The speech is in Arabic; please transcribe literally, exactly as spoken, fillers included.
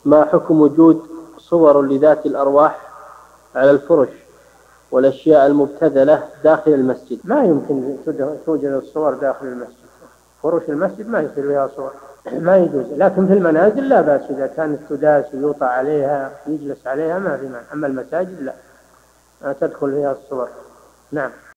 ما حكم وجود صور لذات الأرواح على الفرش والأشياء المبتذلة داخل المسجد؟ ما يمكن توجد الصور داخل المسجد، فرش المسجد ما يصير فيها صور، ما يجوز. لكن في المنازل لا بأس، إذا كانت تداس ويوطى عليها يجلس عليها ما في مانع. أما المساجد لا، ما تدخل فيها الصور. نعم.